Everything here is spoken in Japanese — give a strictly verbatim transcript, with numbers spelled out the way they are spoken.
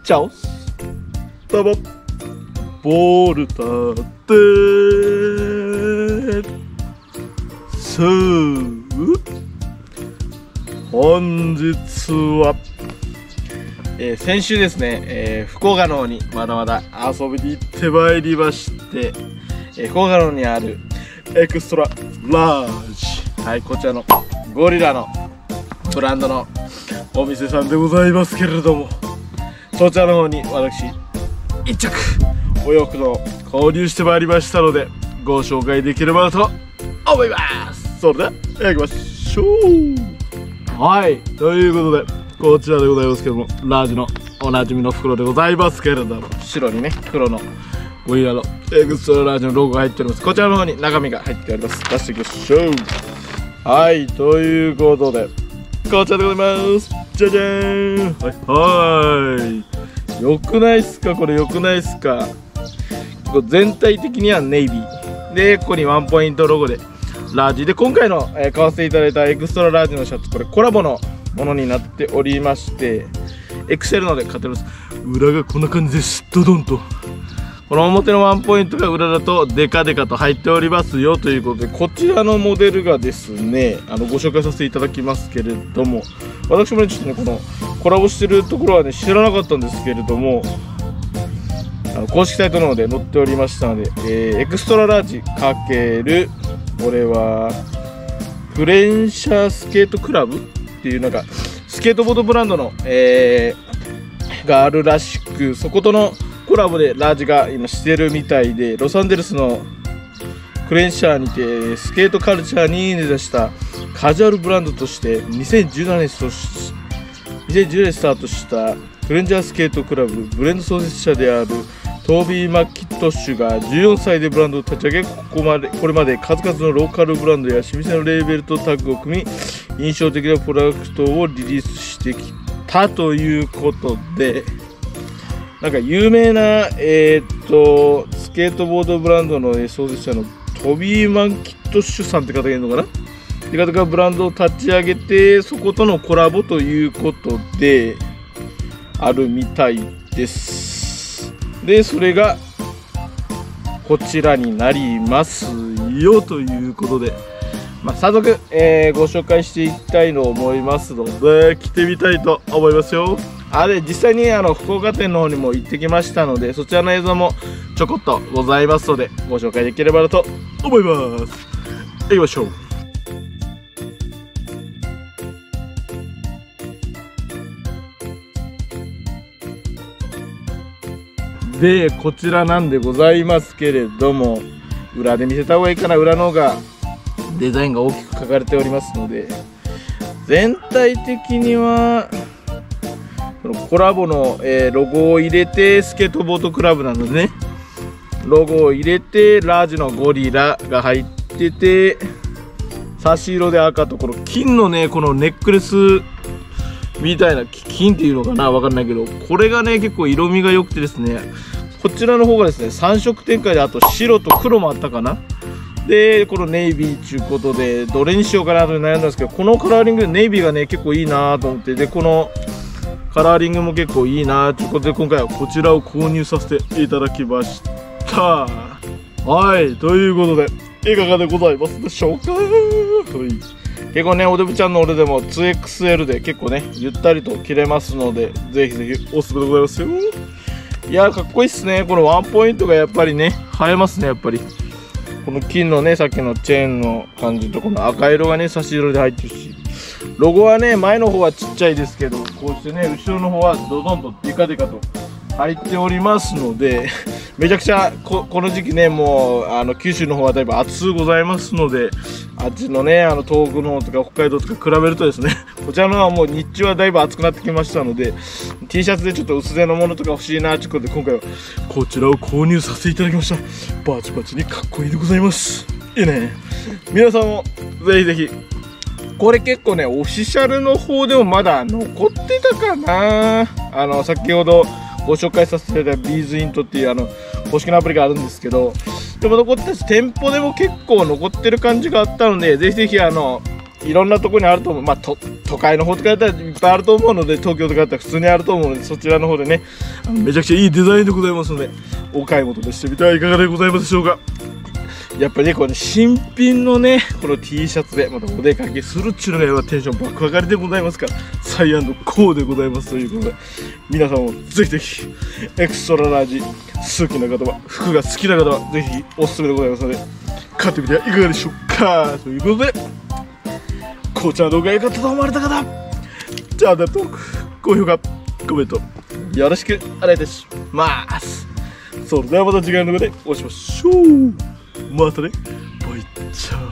チャオどうもボルタでさあ本日は、えー、先週ですね、えー、福岡の方にまだまだ遊びに行ってまいりまして、えー、福岡の方にあるエクストララージ、はい、こちらのゴリラのブランドのお店さんでございますけれども、そちらの方に私一着お洋服を購入してまいりましたのでご紹介できればと思います。それでは行きましょう。はい、ということでこちらでございますけども、ラージのおなじみの袋でございますけれども、白にね黒のゴリラのエクストララージのロゴが入っております。こちらの方に中身が入っております。出していきましょう。はい、ということでこちらでございます。じゃじゃーん。はいはい、よくないっすか、これよくないっすか。全体的にはネイビーで、ここにワンポイントロゴでラージで、今回の、えー、買わせていただいたエクストララージのシャツ、これコラボのものになっておりまして、エクセルので買っております。裏がこんな感じですドドンと、この表のワンポイントが裏だとデカデカと入っておりますよということで、こちらのモデルがですね、あのご紹介させていただきますけれども、私もねちょっとねこのコラボしてるところはね知らなかったんですけれども、あの公式サイトの方で載っておりましたので、えー、エクストララージ×これはフレンシャースケートクラブっていうなんかスケートボードブランドの、えー、があるらしく、そことのコラボでラージが今してるみたいで、ロサンゼルスのクレンシャーにてスケートカルチャーに根ざしたカジュアルブランドとしてにせんじゅうななねんにせんじゅうじゅうねんスタートしたクレンジャースケートクラブブレンド創設者であるトービー・マッキットッシュがじゅうよんさいでブランドを立ち上げ、ここまでこれまで数々のローカルブランドや老舗のレーベルとタッグを組み、印象的なプロダクトをリリースしてきたということで、なんか有名な、えー、っとスケートボードブランドの創設者のトビー・マンキットッシュさんって方がいるのかなって方がブランドを立ち上げて、そことのコラボということであるみたいです。でそれがこちらになりますよということで、まあ、早速、えー、ご紹介していきたいと思いますので着てみたいと思いますよ。あで実際にあの福岡店の方にも行ってきましたので、そちらの映像もちょこっとございますのでご紹介できればと思います。行きましょう。でこちらなんでございますけれども、裏で見せた方がいいかな。裏の方がデザインが大きく書かれておりますので、全体的にはコラボの、えー、ロゴを入れてスケートボードクラブなのでね、ロゴを入れてラージのゴリラが入ってて、差し色で赤とこの金のねこのネックレスみたいな、金っていうのかなわかんないけど、これがね結構色味が良くてですね、こちらの方がですねさん色展開で、あと白と黒もあったかな。でこのネイビーということでどれにしようかなと悩んだんですけど、このカラーリングネイビーがね結構いいなと思って、でこのカラーリングも結構いいなということで今回はこちらを購入させていただきました。はい、ということでいかがでございますでしょうか。結構ねおデブちゃんの俺でも ツーエックスエル で結構ねゆったりと着れますので、ぜひぜひおすすめでございますよ。いやーかっこいいっすね。このワンポイントがやっぱりね映えますね。やっぱりこの金のねさっきのチェーンの感じとこの赤色がね差し色で入ってるし、ロゴはね前の方はちっちゃいですけど、こうしてね後ろの方はドドンとデカデカと入っておりますのでめちゃくちゃ こ, この時期ねもうあの九州の方はだいぶ暑うございますので、あっちのねあの東北の方とか北海道とか比べるとですねこちらの方はもう日中はだいぶ暑くなってきましたので、 T シャツでちょっと薄手のものとか欲しいなということで今回はこちらを購入させていただきました。バチバチにかっこいいでございます。いいね。皆さんもぜひぜひ。これ結構ねオフィシャルの方でもまだ残ってたかな。あの先ほどご紹介させていただいたビーズイントっていうあの公式のアプリがあるんですけど、でも残ってたし店舗でも結構残ってる感じがあったので、ぜひぜひあのいろんなところにあると思う。まあ、と都会の方とかやったらいっぱいあると思うので、東京とかだったら普通にあると思うので、そちらの方でね、あのめちゃくちゃいいデザインでございますので、お買い求めしてみてはいかがでございますでしょうか。やっぱりね、これ新品のね、この T シャツでまたお出かけするっちゅうのがやっぱテンション爆上がりでございますから、サイアンドコーでございますということで、皆さんもぜひぜひ、エクストララージ好きな方は、服が好きな方は、ぜひおすすめでございますので、買ってみてはいかがでしょうか。ということで、こちらの動画が良かったと思われた方、チャンネル登録、高評価、コメント、よろしくお願いいたします。それではまた次回の動画でお会いしましょう。またね、バイチャー。